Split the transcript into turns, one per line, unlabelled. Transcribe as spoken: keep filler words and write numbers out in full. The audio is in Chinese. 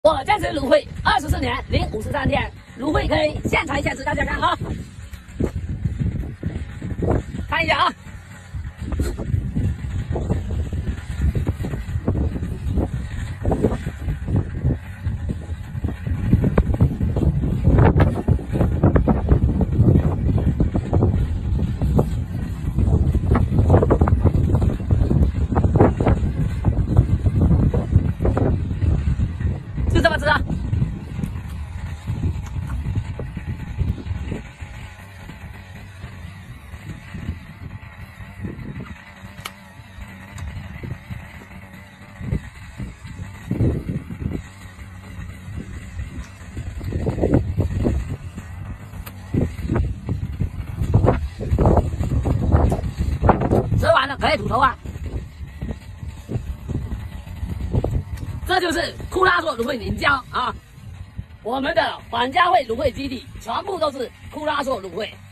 我坚持芦荟二十四年零五十三天，芦荟可以现采现吃，大家看啊，看一下啊。就这么吃啊！吃完了可以吐头啊！这就是库拉索芦荟凝胶啊！我们的反家会芦荟基底全部都是库拉索芦荟。